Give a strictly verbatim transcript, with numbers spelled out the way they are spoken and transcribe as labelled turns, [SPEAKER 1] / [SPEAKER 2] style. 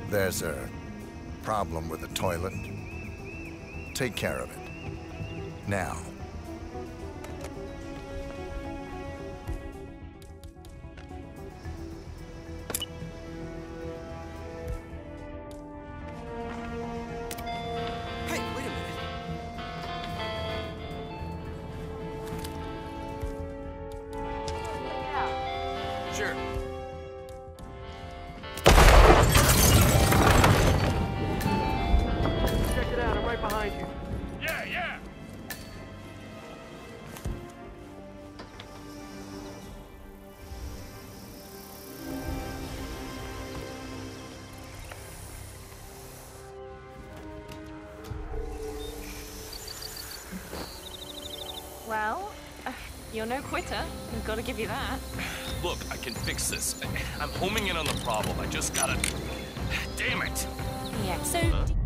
[SPEAKER 1] There's a problem with the toilet. Take care of it. Now.
[SPEAKER 2] Hey, wait a minute. Sure.
[SPEAKER 3] Check it out, I'm right behind you.
[SPEAKER 4] Yeah, yeah.
[SPEAKER 5] Well, uh, you're no quitter. I've got to give you that.
[SPEAKER 4] Look, I can fix this. I'm homing in on the problem. I just gotta... Damn it!
[SPEAKER 5] Yeah, so...